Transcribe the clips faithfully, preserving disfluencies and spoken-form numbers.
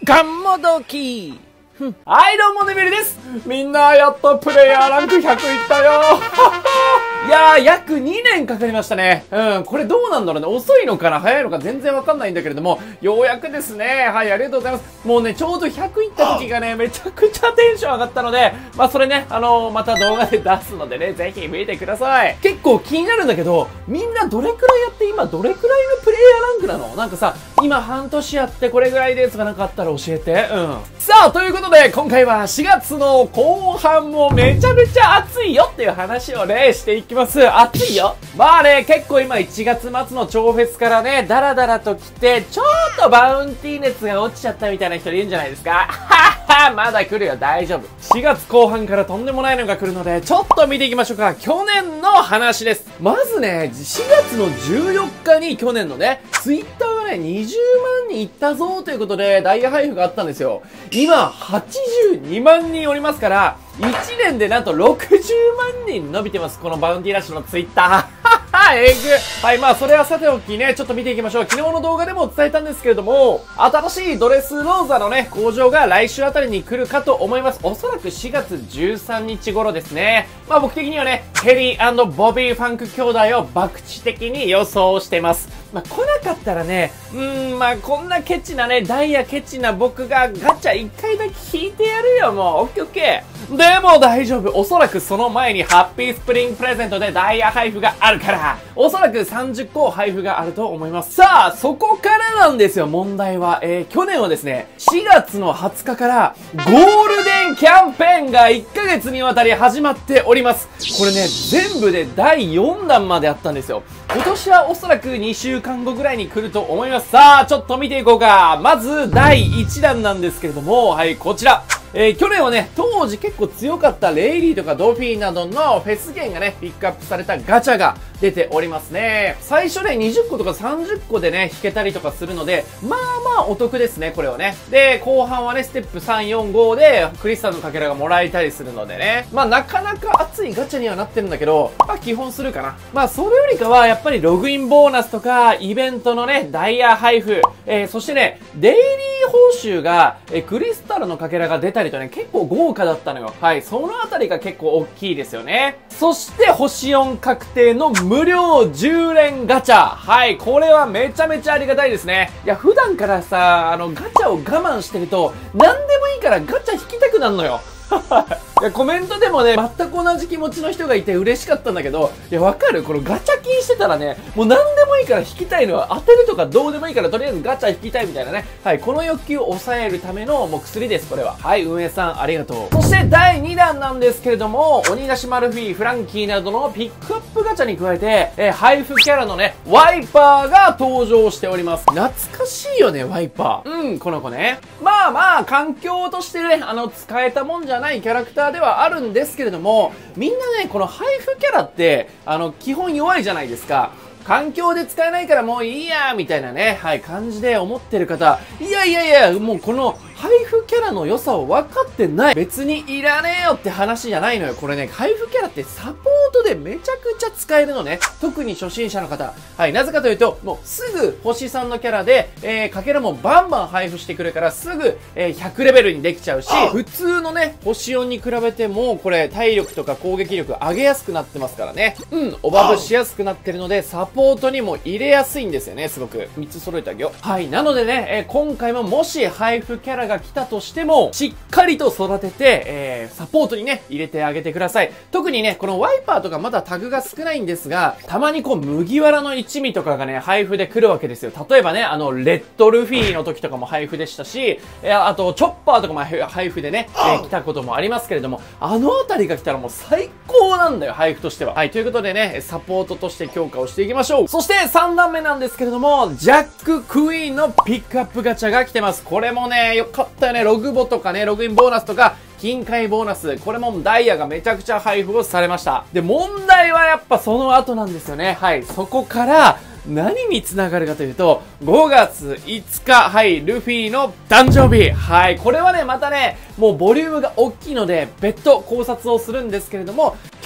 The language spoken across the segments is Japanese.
ガンモドキはい、どうも、ねべりです。みんな、やっとプレイヤーランクひゃくいったよいやー、約にねんかかりましたね。うん、これどうなんだろうね。遅いのかな早いのか全然わかんないんだけれども、ようやくですね。はい、ありがとうございます。もうね、ちょうどひゃくいった時がね、めちゃくちゃテンション上がったので、まあ、それね、あのー、また動画で出すのでね、ぜひ見てください。結構気になるんだけど、みんなどれくらいやって今どれくらいのプレイヤーランクなの？なんかさ、今半年やってこれぐらいですがなんかあったら教えて。うん。さあ、ということで、今回はしがつの後半もめちゃめちゃ暑いよっていう話をね、していきます。暑いよ。まあね、結構今いちがつまつの超フェスからね、ダラダラと来て、ちょっとバウンティー熱が落ちちゃったみたいな人いるんじゃないですか。はっは、まだ来るよ、大丈夫。しがつこう半からとんでもないのが来るので、ちょっと見ていきましょうか。去年の話です。まずね、しがつのじゅうよっかに去年のね、ツイッターがね、にじゅうまんにんいったぞということで、ダイヤ配布があったんですよ。今、はちじゅうにまんにんおりますから、いちねんでなんとろくじゅうまんにん伸びてます。このバウンティーラッシュのツイッター。えぐ。はい、まあ、それはさておきね、ちょっと見ていきましょう。昨日の動画でも伝えたんですけれども、新しいドレスローザのね、工場が来週あたりに来るかと思います。おそらくしがつじゅうさんにち頃ですね。まあ、僕的にはね、ヘリー&ボビー・ファンク兄弟を博打的に予想してます。まあ、来なかったらね、うーん、まあ、こんなケチなね、ダイヤケチな僕がガチャいっかいだけ引いてやるよ、もう。オッケーオッケー。でも大丈夫。おそらくその前にハッピースプリングプレゼントでダイヤ配布があるから、おそらくさんじゅっこ配布があると思います。さあ、そこからなんですよ、問題は。えー、去年はですね、しがつのはつかからゴールデンキャンペーンがいっかげつにわたり始まっております。これね、全部でだいよんだんまであったんですよ。今年はおそらくにしゅうかんごぐらいに来ると思います。さあ、ちょっと見ていこうか。まず、だいいちだんなんですけれども、はい、こちら。えー、去年はね、当時結構強かったレイリーとかドフィーなどのフェスゲンがね、ピックアップされたガチャが出ておりますね。最初ね、にじゅっことかさんじゅっこでね、引けたりとかするので、まあまあお得ですね、これはね。で、後半はね、ステップさん、よん、ごで、クリスタルのかけらがもらえたりするのでね。まあなかなか熱いガチャにはなってるんだけど、まあ基本するかな。まあそれよりかは、やっぱりログインボーナスとか、イベントのね、ダイヤ配布、えー、そしてね、デイリー報酬が、えー、クリスタルのかけらが出たりとね、結構豪華だったのよ。はい、そのあたりが結構大きいですよね。そして、星よん確定の無料じゅうれんガチャ。はい、これはめちゃめちゃありがたいですね。いや、普段からさ、あの、ガチャを我慢してると、何でもいいからガチャ引きたくなるのよ。いや、コメントでもね、全く同じ気持ちの人がいて嬉しかったんだけど、いや、わかる？このガチャ金してたらね、もう何でもいいから引きたいのは当てるとかどうでもいいからとりあえずガチャ引きたいみたいなね。はい、この欲求を抑えるためのもう薬です、これは。はい、運営さんありがとう。そしてだいにだんなんですけれども、鬼出しマルフィー、フランキーなどのピックアップガチャに加えて、えー、配布キャラのね、ワイパーが登場しております。懐かしいよね、ワイパー。うん、この子ね。まあまあ、環境としてね、あの、使えたもんじゃないキャラクターではあるんですけれども、みんなね、この配布キャラって、あの、基本弱いじゃないですか。環境で使えないからもういいやみたいなね、はい、感じで思ってる方、いやいやいや、もうこの、配布キャラの良さを分かってない。別にいらねえよって話じゃないのよ。これね、配布キャラってサポートでめちゃくちゃ使えるのね。特に初心者の方。はい、なぜかというと、もうすぐ星さんのキャラで、えー、かけらもバンバン配布してくるから、すぐ、えー、ひゃくレベルにできちゃうし、普通のね、星よんに比べても、これ、体力とか攻撃力上げやすくなってますからね。うん、オバブしやすくなってるので、サポートにも入れやすいんですよね、すごく。みっつ揃えてあげよう。はい、なのでね、えー、今回ももし配布キャラが来たとしても、しっかりと育てて、えー、サポートにね、入れてあげてください。特にね、このワイパーとかまだタグが少ないんですが、たまにこう、麦わらの一味とかがね、配布で来るわけですよ。例えばね、あの、レッドルフィーの時とかも配布でしたし、えー、あと、チョッパーとかも配布でね、えー、来たこともありますけれども、あのあたりが来たらもう最高なんだよ、配布としては。はい、ということでね、サポートとして強化をしていきましょう。そしてさんだんめなんですけれども、ジャック・クイーンのピックアップガチャが来てます。これもね、よかったよね。ログボとかね、ログインボーナスとか、金塊ボーナス、これもダイヤがめちゃくちゃ配布をされました。で、問題はやっぱその後なんですよね。はい、そこから、何につながるかというと、ごがついつか、はい、ルフィの誕生日。はい、これはね、またね、もうボリュームが大きいので、別途考察をするんですけれども、去年は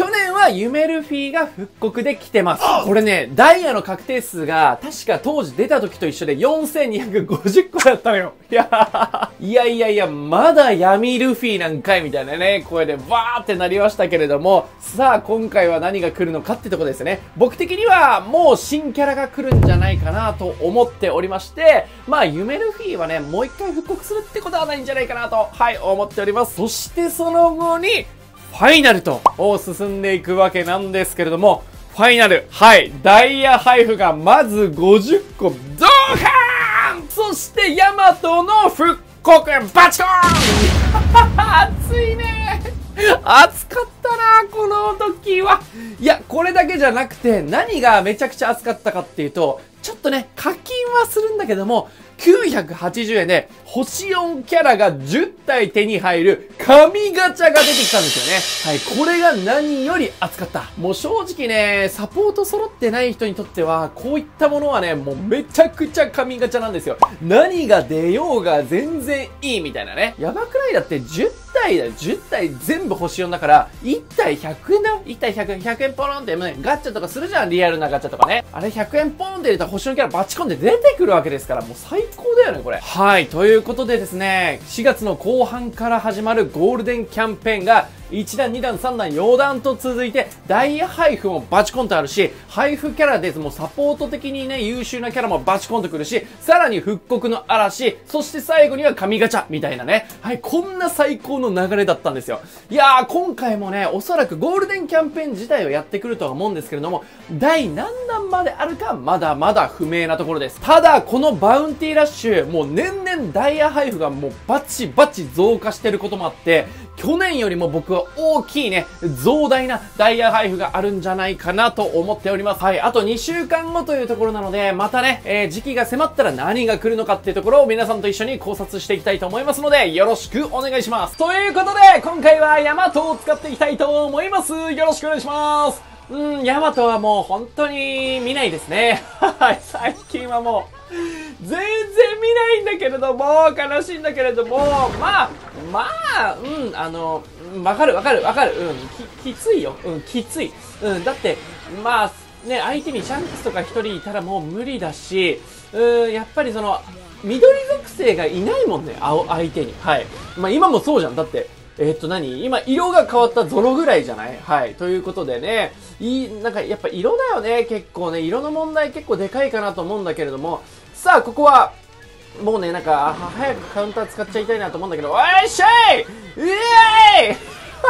は夢ルフィが復刻で来てます。これね、ダイヤの確定数が確か当時出た時と一緒でよんせんにひゃくごじゅっこだったのよ。いやいやいやいや、まだ闇ルフィなんかいみたいなね、声でバーってなりましたけれども、さあ今回は何が来るのかってとこですね。僕的にはもう新キャラが来るんじゃないかなと思っておりまして、まあ夢ルフィはね、もう一回復刻するってことはないんじゃないかなと、はい、思っております。そしてその後に、ファイナルと進んでいくわけなんですけれども、ファイナル、はい、ダイヤ配布がまずごじゅっこ、ドカーン！そしてヤマトの復刻、バチコーン熱いね熱かったな、この時は。いや、これだけじゃなくて、何がめちゃくちゃ熱かったかっていうと、ちょっとね、課金はするんだけども、きゅうひゃくはちじゅうえんで、星よんキャラがじゅったい手に入る神ガチャが出てきたんですよね。はい、これが何より熱かった。もう正直ね、サポート揃ってない人にとっては、こういったものはね、もうめちゃくちゃ神ガチャなんですよ。何が出ようが全然いいみたいなね。やばくない？だってじゅったいだよ。じゅったい全部星よんだから、いったいひゃくえんだよ。いったいひゃくえん、ひゃくえんポロンって、ね、ガチャとかするじゃん。リアルなガチャとかね。あれひゃくえんポンって入れたら星よんキャラバチコンで出てくるわけですから、もう最高だよね、これ。はい、ということでですね、しがつの後半から始まるゴールデンキャンペーンが、いちだん、にだん、さんだん、よんだんと続いて、ダイヤ配布もバチコンとあるし、配布キャラでもうサポート的にね、優秀なキャラもバチコンとくるし、さらに復刻の嵐、そして最後には神ガチャみたいなね。はい、こんな最高の流れだったんですよ。いやー、今回もね、おそらくゴールデンキャンペーン自体をやってくるとは思うんですけれども、第何弾まであるか、まだまだ不明なところです。ただ、このバウンティーラッシュ、もう年々ダイヤ配布がもうバチバチ増加してることもあって、去年よりも僕は大きいね、増大なダイヤ配布があるんじゃないかなと思っております。はい、あとにしゅうかんごというところなので、またね、えー、時期が迫ったら何が来るのかっていうところを皆さんと一緒に考察していきたいと思いますので、よろしくお願いします。ということで、今回はヤマトを使っていきたいと思います。よろしくお願いします。うん、ヤマトはもう本当に見ないですね。はい、最近はもう、全然見ないんだけれども、悲しいんだけれども、まあ、まあ、うん、あの、わかるわかるわかる、うん、き、きついよ、うん、きつい。うん、だって、まあ、ね、相手にシャンクスとか一人いたらもう無理だし、うん、やっぱりその、緑属性がいないもんね、青、相手に。はい。まあ今もそうじゃん。だって、えー、っと何今、色が変わったゾロぐらいじゃないはい。ということでね、いい、なんかやっぱ色だよね、結構ね。色の問題結構でかいかなと思うんだけれども、さあ、ここは、もうね、なんか、早くカウンター使っちゃいたいなと思うんだけど、おいしゃいイエーイ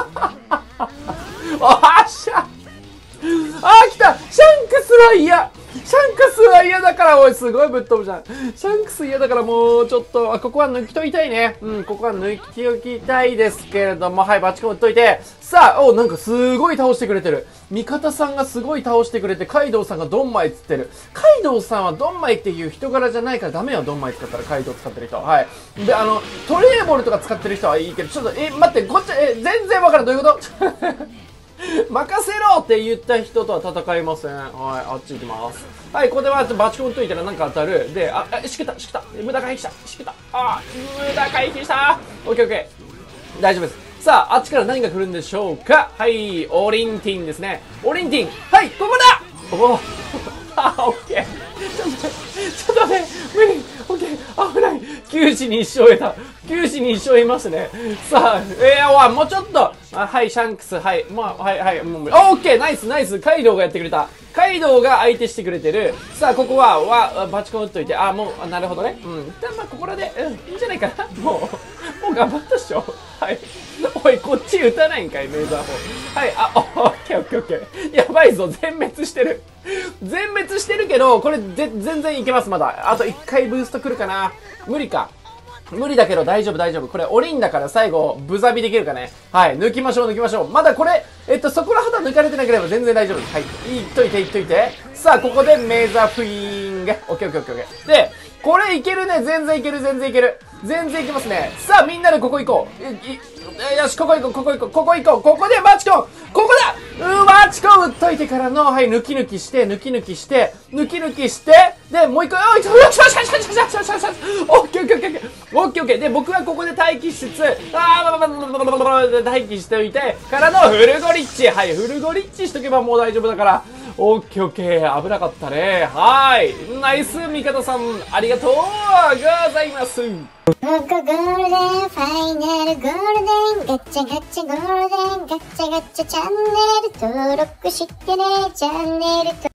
おっしゃあー、来たシャンクスは嫌シャンクスは嫌だから、おい、すごいぶっ飛ぶじゃん。シャンクス嫌だからもう、ちょっと、あ、ここは抜きといたいね。うん、ここは抜きときたいですけれども、はい、バチコン打っといて。さあ、お、なんかすごい倒してくれてる。味方さんがすごい倒してくれて、カイドウさんがドンマイつってる。カイドウさんはドンマイっていう人柄じゃないからダメよ、ドンマイ使ったら、カイドウ使ってる人は。はい。で、あの、トレーボルとか使ってる人はいいけど、ちょっと、え、待って、こっち、え、全然わからん、どういうこと任せろって言った人とは戦いません。はい、あっち行きます。はい、ここではバチコンといたらなんか当たる。で、あ、あ、しけた、しけた。無駄回避した。しけた。あ、無駄回避した。オッケーオッケー。大丈夫です。さあ、あっちから何が来るんでしょうか。はい、オリンティンですね。オリンティン。はい、ここだおおあ、オッケー。ちょっと、ちょっとね、無理。オッケー。危ない。きゅう死にいっ勝得た。きゅう死にいっ勝いましたね。さあ、えー、おい、もうちょっと。あ、はい、シャンクス、はい。まあ、はい、はい、もう無理。オッケー、ナイス、ナイス。カイドウがやってくれた。カイドウが相手してくれてる。さあ、ここは、わ、バチコン打っといて。あ、もう、あ、なるほどね。うん。一旦、まあ、ここらで、うん、いいんじゃないかな。もう、もう頑張ったっしょ。はい。おい、こっち打たないんかい、メーザー砲。はい、あ、オッケーオッケーオッケー。やばいぞ、全滅してる。全滅してるけど、これ、ぜ、全然いけます、まだ。あといっかいブースト来るかな。無理か。無理だけど大丈夫大丈夫。これ、オリンだから最後、ブザビできるかね。はい、抜きましょう抜きましょう。まだこれ、えっと、そこら肌抜かれてなければ全然大丈夫です。はい。いっといていっといて。さあ、ここでメーザーフィーング。オッケーオッケーオッケーオッケー。で、これいけるね。全然いける、全然いける。全然いけますね。さあ、みんなでここ行こう。い、い、よし、ここ行こう、ここ行こう、ここ行こう。ここでマチコンここだうわ、チコ打っといてからの、はい、抜き抜きして、抜き抜きして、抜き抜きして、で、もう一回、おい、よしよしよしよしよしよしよしよしよし、オッケーオッケーオッケーオッケー、オッケーオッケー。で、僕はここで待機しつつ、あー、待機しておいて、からのフルゴリッチ。はい、フルゴリッチしとけばもう大丈夫だから、オッケーオッケー、危なかったね。はい、ナイス、味方さん、ありがとうございます。 ゴゴゴールデンファイナルゴールデンガチャガチャゴールデンガチャガチャチャンネル登録してねチャンネル登録